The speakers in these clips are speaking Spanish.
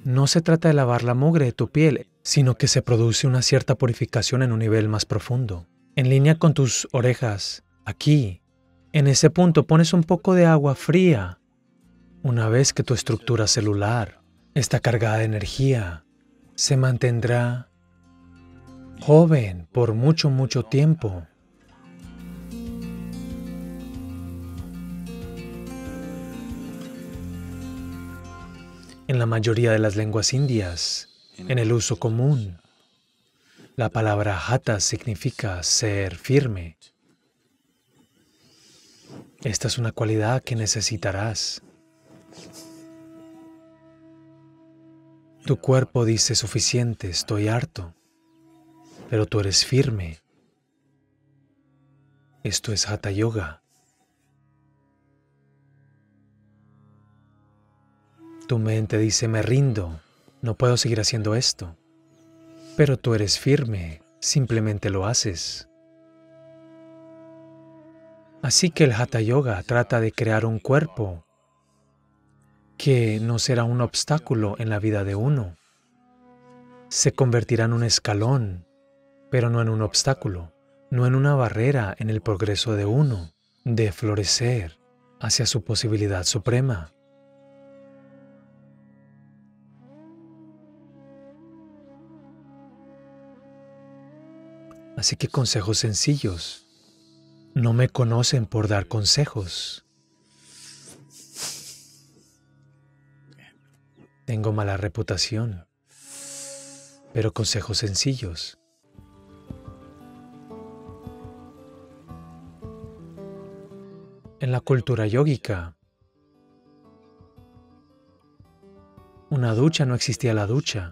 no se trata de lavar la mugre de tu piel, sino que se produce una cierta purificación en un nivel más profundo. En línea con tus orejas, aquí, en ese punto pones un poco de agua fría. Una vez que tu estructura celular está cargada de energía, se mantendrá joven por mucho, mucho tiempo. En la mayoría de las lenguas indias, en el uso común, la palabra hatha significa ser firme. Esta es una cualidad que necesitarás. Tu cuerpo dice suficiente, estoy harto, pero tú eres firme. Esto es Hatha Yoga. Tu mente dice, me rindo, no puedo seguir haciendo esto. Pero tú eres firme, simplemente lo haces. Así que el Hatha Yoga trata de crear un cuerpo que no será un obstáculo en la vida de uno. Se convertirá en un escalón, pero no en un obstáculo, no en una barrera en el progreso de uno, de florecer hacia su posibilidad suprema. Así que consejos sencillos. No me conocen por dar consejos. Tengo mala reputación, pero consejos sencillos. En la cultura yógica, una ducha no existía la ducha.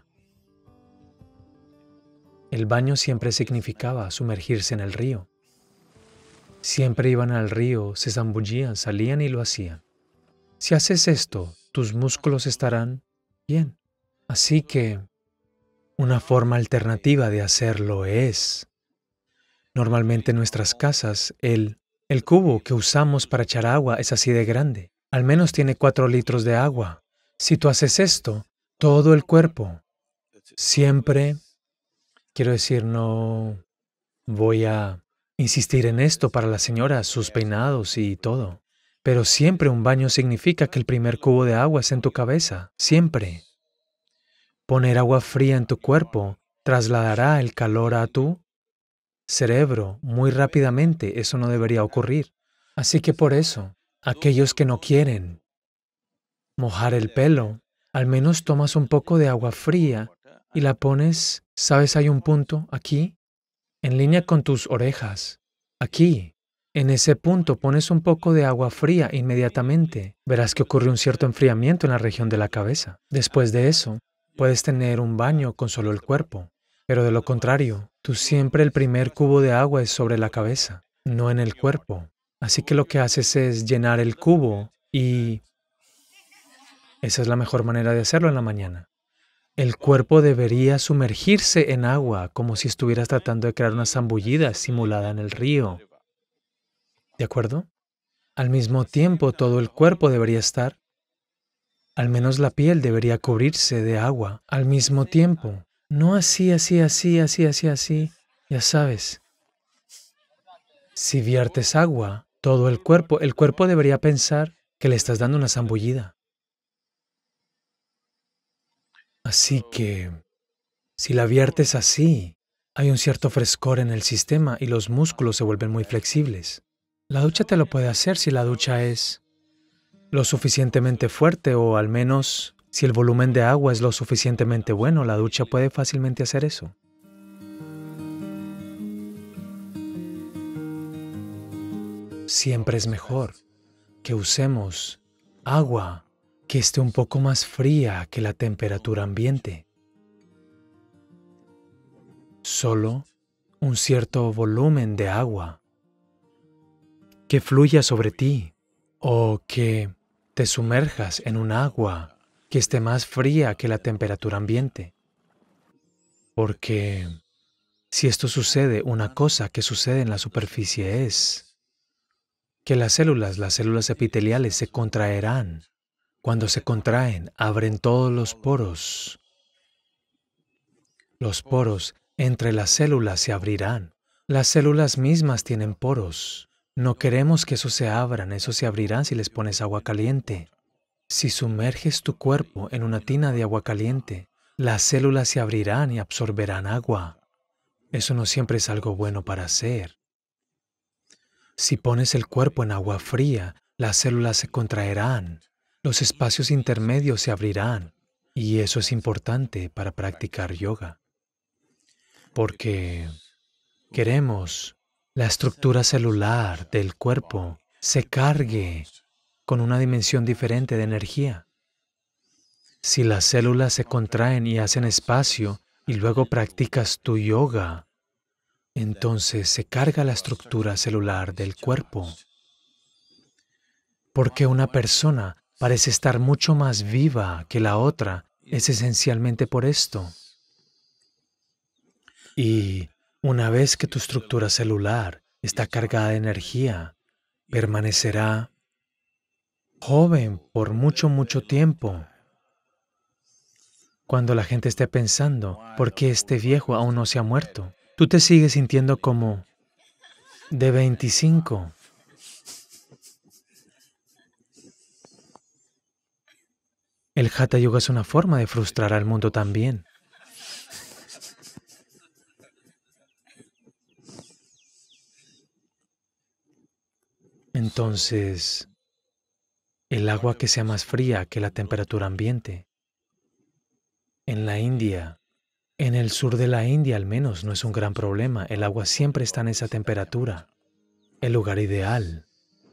El baño siempre significaba sumergirse en el río. Siempre iban al río, se zambullían, salían y lo hacían. Si haces esto, tus músculos estarán bien. Así que una forma alternativa de hacerlo es, normalmente en nuestras casas, el cubo que usamos para echar agua es así de grande. Al menos tiene 4 litros de agua. Si tú haces esto, todo el cuerpo, siempre, quiero decir, no voy a insistir en esto para las señoras, sus peinados y todo. Pero siempre un baño significa que el primer cubo de agua es en tu cabeza, siempre. Poner agua fría en tu cuerpo trasladará el calor a tu cerebro muy rápidamente. Eso no debería ocurrir. Así que por eso, aquellos que no quieren mojar el pelo, al menos tomas un poco de agua fría y la pones, ¿sabes? Hay un punto aquí, en línea con tus orejas, aquí. En ese punto pones un poco de agua fría inmediatamente. Verás que ocurre un cierto enfriamiento en la región de la cabeza. Después de eso, puedes tener un baño con solo el cuerpo. Pero de lo contrario, tú siempre el primer cubo de agua es sobre la cabeza, no en el cuerpo. Así que lo que haces es llenar el cubo y esa es la mejor manera de hacerlo en la mañana. El cuerpo debería sumergirse en agua como si estuvieras tratando de crear una zambullida simulada en el río. ¿De acuerdo? Al mismo tiempo, todo el cuerpo debería estar, al menos la piel debería cubrirse de agua al mismo tiempo. No así, ya sabes. Si viertes agua, todo el cuerpo debería pensar que le estás dando una zambullida. Así que, si la viertes así, hay un cierto frescor en el sistema y los músculos se vuelven muy flexibles. La ducha te lo puede hacer si la ducha es lo suficientemente fuerte o al menos si el volumen de agua es lo suficientemente bueno, la ducha puede fácilmente hacer eso. Siempre es mejor que usemos agua que esté un poco más fría que la temperatura ambiente. Solo un cierto volumen de agua que fluya sobre ti o que te sumerjas en un agua que esté más fría que la temperatura ambiente. Porque si esto sucede, una cosa que sucede en la superficie es que las células epiteliales se contraerán Cuando se contraen, abren todos los poros. Los poros entre las células se abrirán. Las células mismas tienen poros. No queremos que esos se abran, esos se abrirán si les pones agua caliente. Si sumerges tu cuerpo en una tina de agua caliente, las células se abrirán y absorberán agua. Eso no siempre es algo bueno para hacer. Si pones el cuerpo en agua fría, las células se contraerán, los espacios intermedios se abrirán, y eso es importante para practicar yoga, porque queremos la estructura celular del cuerpo se cargue con una dimensión diferente de energía. Si las células se contraen y hacen espacio y luego practicas tu yoga, entonces se carga la estructura celular del cuerpo. Porque una persona parece estar mucho más viva que la otra, es esencialmente por esto. Y una vez que tu estructura celular está cargada de energía, permanecerá joven por mucho, mucho tiempo. Cuando la gente esté pensando, ¿por qué este viejo aún no se ha muerto? Tú te sigues sintiendo como de 25. El Hatha Yoga es una forma de frustrar al mundo también. Entonces, el agua que sea más fría que la temperatura ambiente. En la India, en el sur de la India al menos, no es un gran problema. El agua siempre está en esa temperatura, el lugar ideal.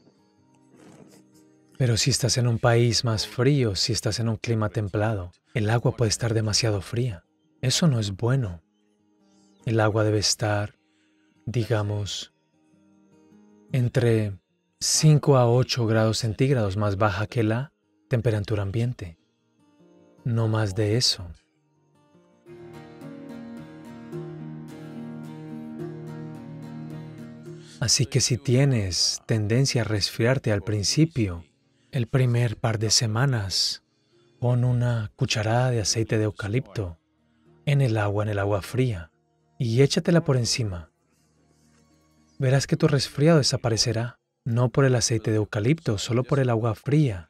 Pero si estás en un país más frío, si estás en un clima templado, el agua puede estar demasiado fría. Eso no es bueno. El agua debe estar, digamos, entre 5 a 8 grados centígrados más baja que la temperatura ambiente. No más de eso. Así que si tienes tendencia a resfriarte al principio, el primer par de semanas, pon una cucharada de aceite de eucalipto en el agua fría, y échatela por encima. Verás que tu resfriado desaparecerá, no por el aceite de eucalipto, solo por el agua fría.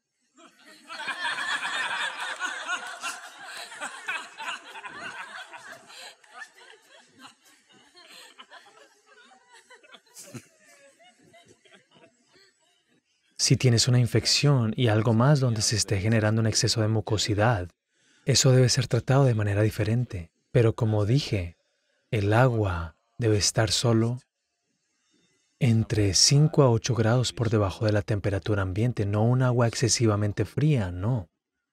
Si tienes una infección y algo más donde se esté generando un exceso de mucosidad, eso debe ser tratado de manera diferente. Pero como dije, el agua debe estar solo entre 5 a 8 grados por debajo de la temperatura ambiente, no un agua excesivamente fría, no.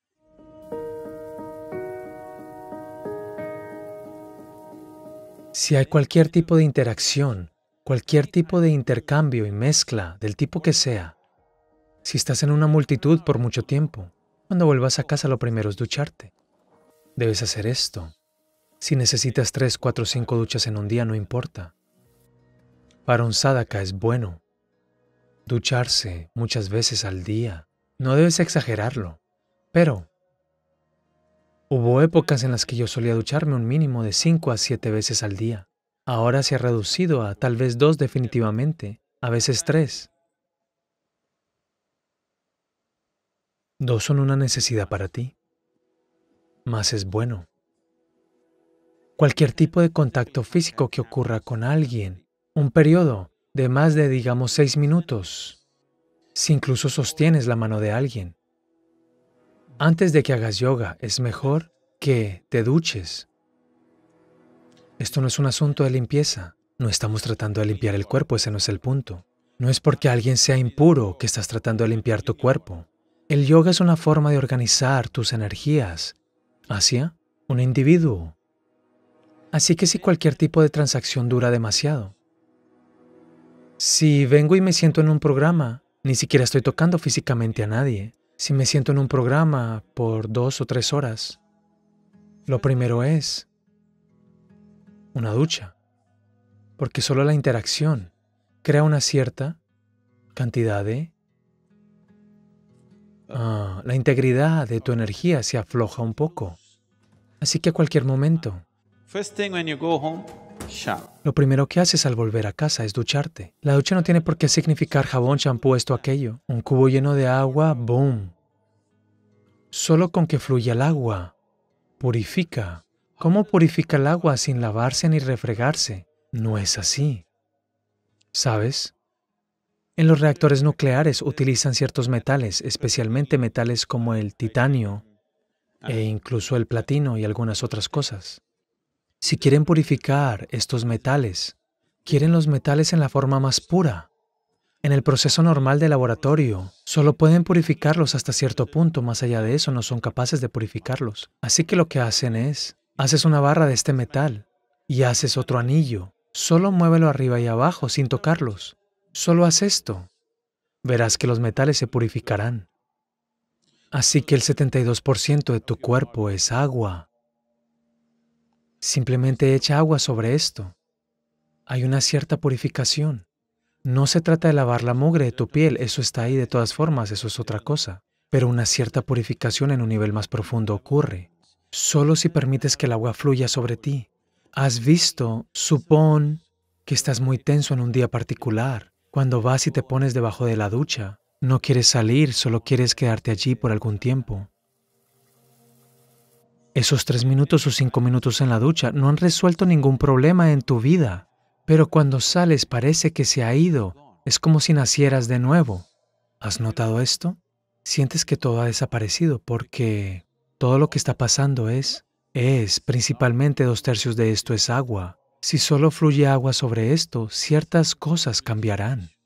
Si hay cualquier tipo de interacción, cualquier tipo de intercambio y mezcla, del tipo que sea, si estás en una multitud por mucho tiempo, cuando vuelvas a casa lo primero es ducharte. Debes hacer esto. Si necesitas 3, 4, 5 duchas en un día, no importa. Para un sadhaka es bueno ducharse muchas veces al día. No debes exagerarlo, pero hubo épocas en las que yo solía ducharme un mínimo de 5 a 7 veces al día. Ahora se ha reducido a tal vez 2 definitivamente, a veces 3. 2 son una necesidad para ti. Más es bueno. Cualquier tipo de contacto físico que ocurra con alguien, un periodo de más de, digamos, 6 minutos, si incluso sostienes la mano de alguien, antes de que hagas yoga, es mejor que te duches. Esto no es un asunto de limpieza. No estamos tratando de limpiar el cuerpo, ese no es el punto. No es porque alguien sea impuro que estás tratando de limpiar tu cuerpo. El yoga es una forma de organizar tus energías hacia un individuo. Así que si cualquier tipo de transacción dura demasiado, si vengo y me siento en un programa, ni siquiera estoy tocando físicamente a nadie. Si me siento en un programa por 2 o 3 horas, lo primero es una ducha, porque solo la interacción crea una cierta cantidad de la integridad de tu energía se afloja un poco. Así que a cualquier momento, First thing when you go home, shower. lo primero que haces al volver a casa es ducharte. La ducha no tiene por qué significar jabón, champú, esto, aquello. Un cubo lleno de agua, boom. Solo con que fluya el agua, purifica. ¿Cómo purifica el agua sin lavarse ni refregarse? No es así. ¿Sabes? En los reactores nucleares utilizan ciertos metales, especialmente metales como el titanio e incluso el platino y algunas otras cosas. Si quieren purificar estos metales, quieren los metales en la forma más pura. En el proceso normal de laboratorio, solo pueden purificarlos hasta cierto punto, más allá de eso no son capaces de purificarlos. Así que lo que hacen es, haces una barra de este metal y haces otro anillo. Solo muévelo arriba y abajo sin tocarlos. Solo haz esto. Verás que los metales se purificarán. Así que el 72% de tu cuerpo es agua. Simplemente echa agua sobre esto. Hay una cierta purificación. No se trata de lavar la mugre de tu piel, eso está ahí de todas formas, eso es otra cosa. Pero una cierta purificación en un nivel más profundo ocurre. Solo si permites que el agua fluya sobre ti. Has visto, supón que estás muy tenso en un día particular. Cuando vas y te pones debajo de la ducha, no quieres salir, solo quieres quedarte allí por algún tiempo. Esos 3 minutos o 5 minutos en la ducha no han resuelto ningún problema en tu vida. Pero cuando sales parece que se ha ido. Es como si nacieras de nuevo. ¿Has notado esto? Sientes que todo ha desaparecido porque todo lo que está pasando es principalmente 2/3 de esto es agua. Si solo fluye agua sobre esto, ciertas cosas cambiarán.